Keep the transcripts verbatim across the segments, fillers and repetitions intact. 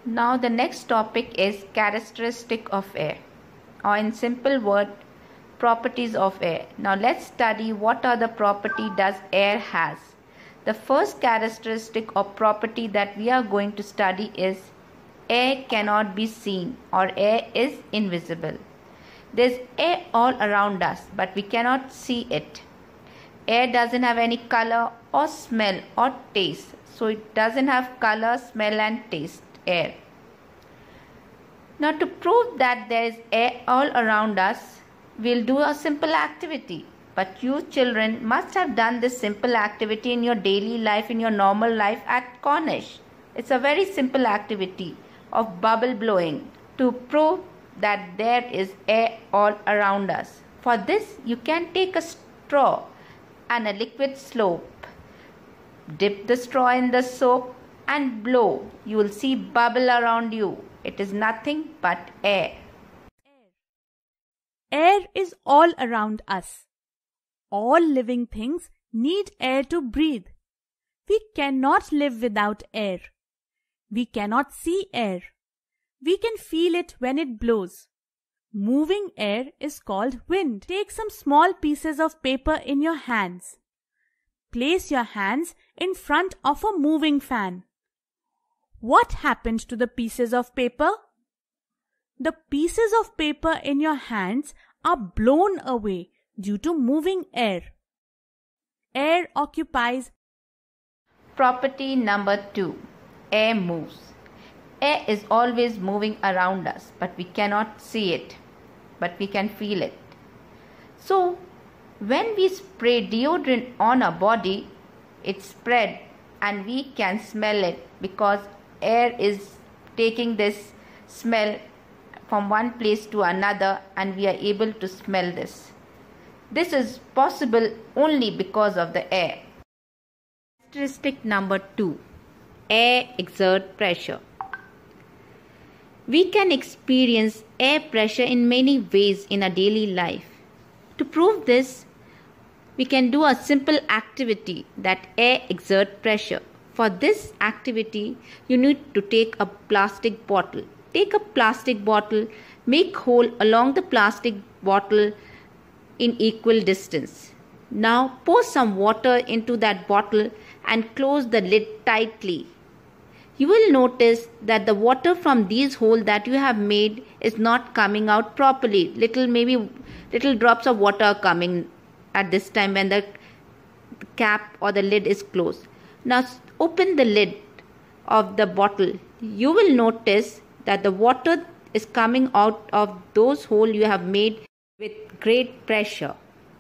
Now the next topic is characteristic of air, or in simple word, properties of air. Now let's study what are the property does air has. The first characteristic or property that we are going to study is air cannot be seen, or air is invisible. There's air all around us, but we cannot see it. Air doesn't have any color or smell or taste. So it doesn't have color, smell and taste, air. Now to prove that there is air all around us, we'll do a simple activity. But you children must have done this simple activity in your daily life, in your normal life at Cornish. It's a very simple activity of bubble blowing to prove that there is air all around us. For this, you can take a straw and a liquid soap. Dip the straw in the soap and blow. You will see bubble around you. It is nothing but air. Air is all around us. All living things need air to breathe. We cannot live without air. We cannot see air. We can feel it when it blows. Moving air is called wind. Take some small pieces of paper in your hands. Place your hands in front of a moving fan. What happened to the pieces of paper? The pieces of paper in your hands are blown away due to moving air. Air occupies. Property number two. Air moves. Air is always moving around us, but we cannot see it, but we can feel it. So, when we spray deodorant on our body, it spread and we can smell it because air is taking this smell from one place to another and we are able to smell this. This is possible only because of the air. Characteristic number two. Air exert pressure. We can experience air pressure in many ways in our daily life. To prove this, we can do a simple activity that air exert pressure. For this activity, you need to take a plastic bottle. Take a plastic bottle, make hole along the plastic bottle in equal distance. Now pour some water into that bottle and close the lid tightly. You will notice that the water from these holes that you have made is not coming out properly. Little maybe little drops of water are coming at this time when the cap or the lid is closed. Now open the lid of the bottle. You will notice that the water is coming out of those holes you have made with great pressure.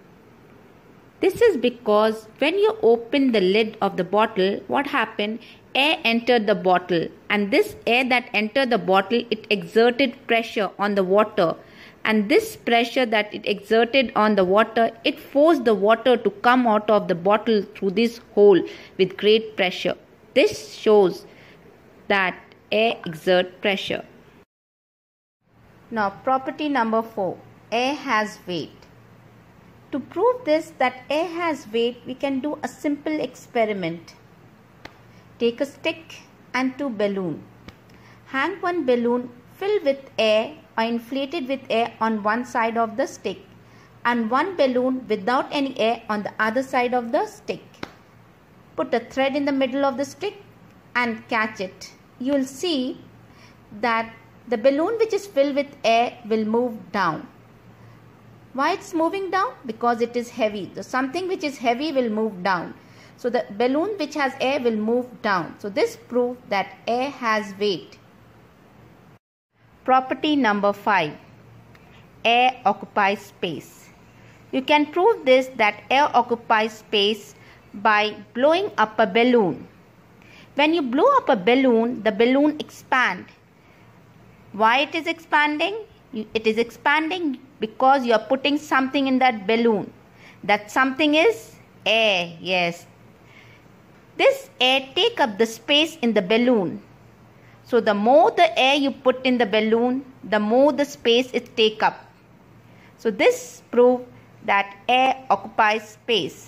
This is because when you open the lid of the bottle, what happened? Air entered the bottle, and this air that entered the bottle, it exerted pressure on the water, and this pressure that it exerted on the water, it forced the water to come out of the bottle through this hole with great pressure. This shows that air exert pressure. Now property number four. Air has weight. To prove this that air has weight, we can do a simple experiment. Take a stick and two balloons. Hang one balloon filled with air or inflated with air on one side of the stick and one balloon without any air on the other side of the stick. Put a thread in the middle of the stick and catch it. You will see that the balloon which is filled with air will move down. Why it's moving down? Because it is heavy. So something which is heavy will move down. So the balloon which has air will move down. So this proves that air has weight. Property number five. Air occupies space. You can prove this that air occupies space by blowing up a balloon. When you blow up a balloon, the balloon expands. Why it is expanding? It is expanding because you are putting something in that balloon. That something is air. Yes. This air take up the space in the balloon. So the more the air you put in the balloon, the more the space it take up. So this proves that air occupies space.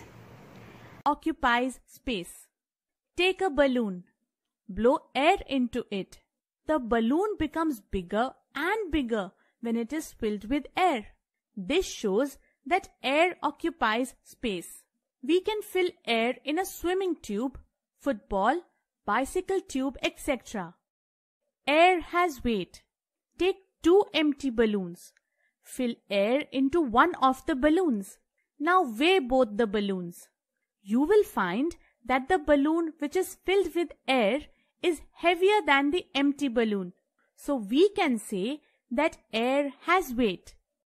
Occupies space. Take a balloon. Blow air into it. the balloon becomes bigger and bigger when it is filled with air. This shows that air occupies space. We can fill air in a swimming tube, football, bicycle tube, et cetera. Air has weight. Take two empty balloons. Fill air into one of the balloons. Now weigh both the balloons. You will find that the balloon which is filled with air is heavier than the empty balloon. So we can say that air has weight.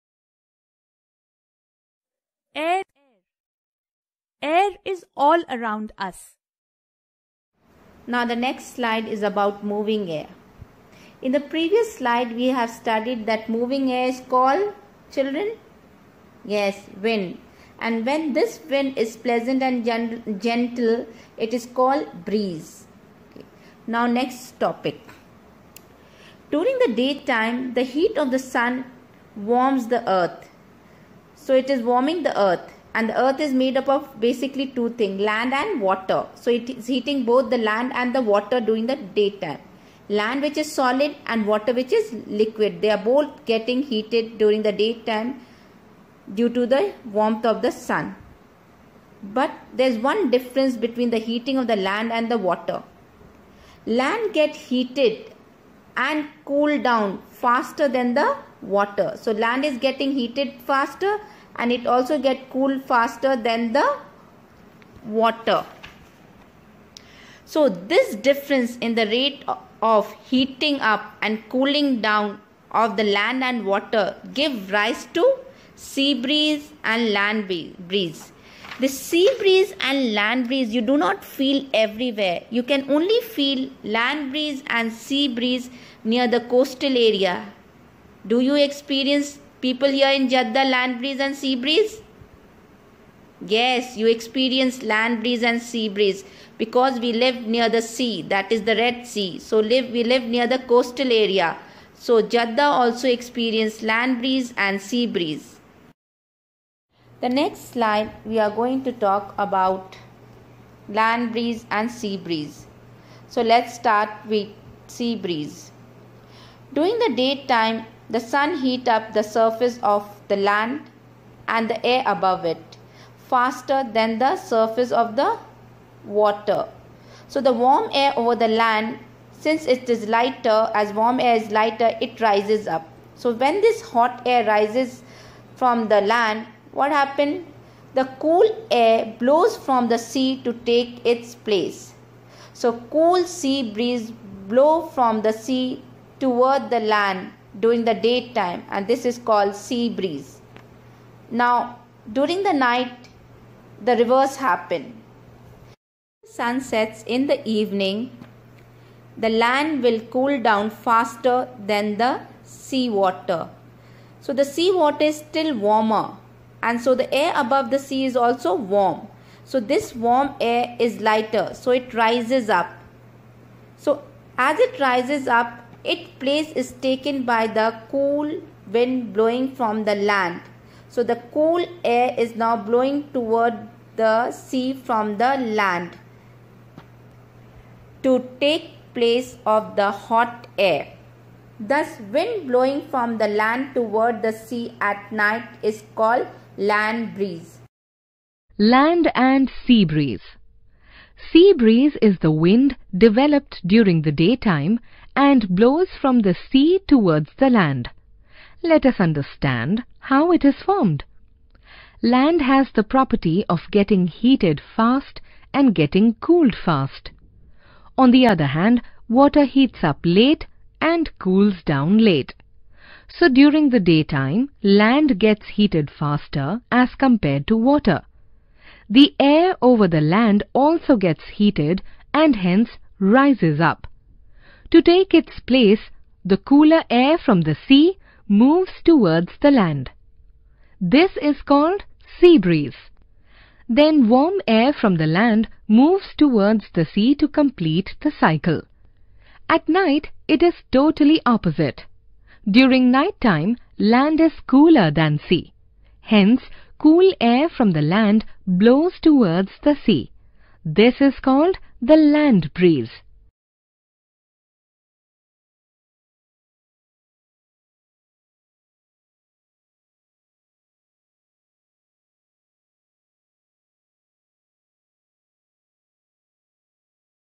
Air, air is all around us. Now the next slide is about moving air. In the previous slide we have studied that moving air is called, children? Yes, wind. And when this wind is pleasant and gentle, it is called breeze. Okay. Now next topic. During the daytime, the heat of the sun warms the earth. So it is warming the earth. And the earth is made up of basically two things, land and water. So it is heating both the land and the water during the daytime. Land which is solid and water which is liquid. They are both getting heated during the daytime due to the warmth of the sun. But there is one difference between the heating of the land and the water. Land gets heated and cooled down faster than the water. So land is getting heated faster and it also gets cooled faster than the water. So this difference in the rate of heating up and cooling down of the land and water give rise to sea breeze and land breeze. The sea breeze and land breeze you do not feel everywhere. You can only feel land breeze and sea breeze near the coastal area. Do you experience people here in Jeddah land breeze and sea breeze? Yes, you experience land breeze and sea breeze because we live near the sea, that is the Red Sea. So live, we live near the coastal area. So Jeddah also experience land breeze and sea breeze. The next slide we are going to talk about land breeze and sea breeze. So let's start with sea breeze. During the daytime, the sun heats up the surface of the land and the air above it faster than the surface of the water. So the warm air over the land, since it is lighter, as warm air is lighter, it rises up. So when this hot air rises from the land, what happened? The cool air blows from the sea to take its place. So cool sea breeze blow from the sea toward the land during the daytime, and this is called sea breeze. Now during the night the reverse happen. Sun sets in the evening, the land will cool down faster than the sea water. So the sea water is still warmer, and so the air above the sea is also warm. So this warm air is lighter, so it rises up. So as it rises up, its place is taken by the cool wind blowing from the land. So the cool air is now blowing toward the sea from the land to take place of the hot air. Thus, wind blowing from the land toward the sea at night is called land breeze. Land and sea breeze. Sea breeze is the wind developed during the daytime and blows from the sea towards the land. Let us understand how it is formed. Land has the property of getting heated fast and getting cooled fast. On the other hand, water heats up late and cools down late. So during the daytime, land gets heated faster as compared to water. The air over the land also gets heated and hence rises up. To take its place, the cooler air from the sea moves towards the land. This is called sea breeze. Then warm air from the land moves towards the sea to complete the cycle. At night, it is totally opposite. During night time, land is cooler than sea. Hence, cool air from the land blows towards the sea. This is called the land breeze.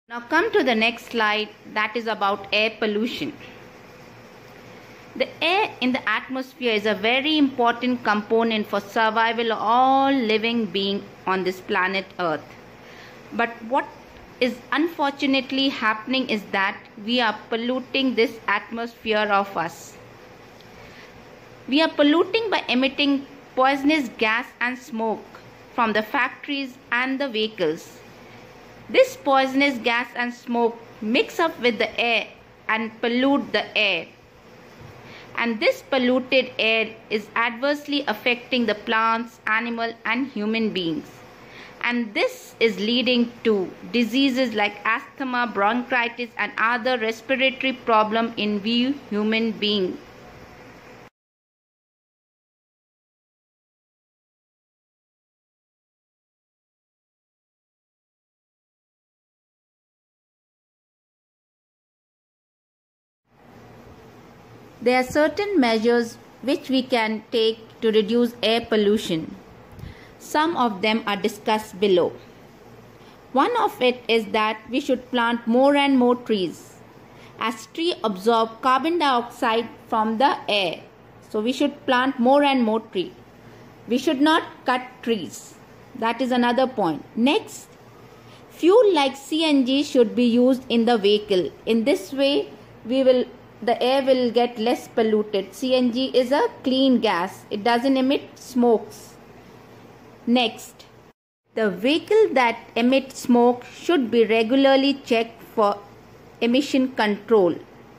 Now come to the next slide, that is about air pollution. The air in the atmosphere is a very important component for survival of all living beings on this planet Earth. But what is unfortunately happening is that we are polluting this atmosphere of us. We are polluting by emitting poisonous gas and smoke from the factories and the vehicles. This poisonous gas and smoke mix up with the air and pollute the air. And this polluted air is adversely affecting the plants, animals and human beings. And this is leading to diseases like asthma, bronchitis and other respiratory problems in we human beings. There are certain measures which we can take to reduce air pollution. Some of them are discussed below. One of it is that we should plant more and more trees, as trees absorb carbon dioxide from the air. So we should plant more and more trees. We should not cut trees. That is another point. Next, fuel like C N G should be used in the vehicle. In this way, we will the air will get less polluted. C N G is a clean gas. It doesn't emit smokes. Next, the vehicle that emits smoke should be regularly checked for emission control.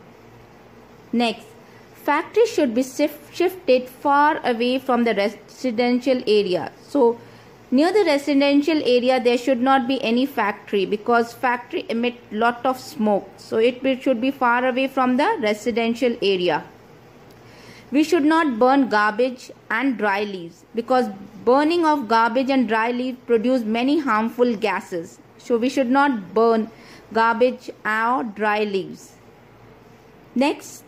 Next, factories should be shifted far away from the residential area. So, near the residential area there should not be any factory because factory emit lot of smoke. So it should be far away from the residential area. We should not burn garbage and dry leaves because burning of garbage and dry leaves produce many harmful gases. So we should not burn garbage or dry leaves. Next,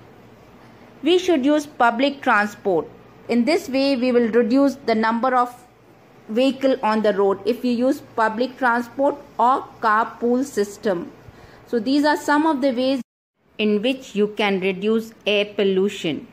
we should use public transport. In this way we will reduce the number of vehicle on the road if you use public transport or carpool system. So these are some of the ways in which you can reduce air pollution.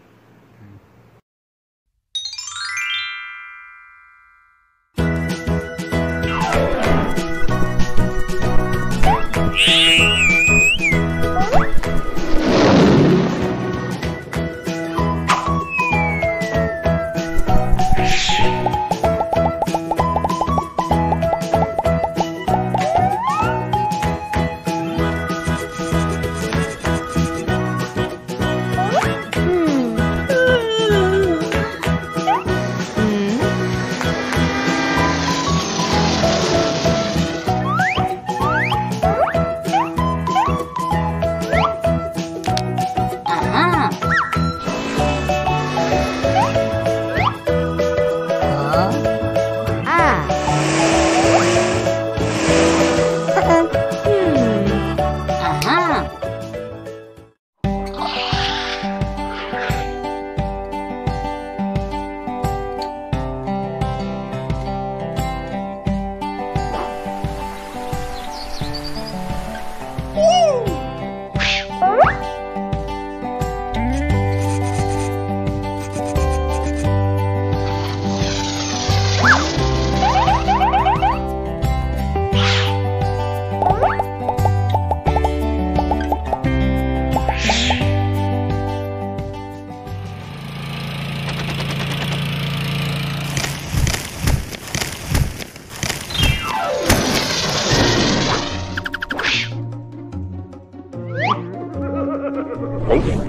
Thank you.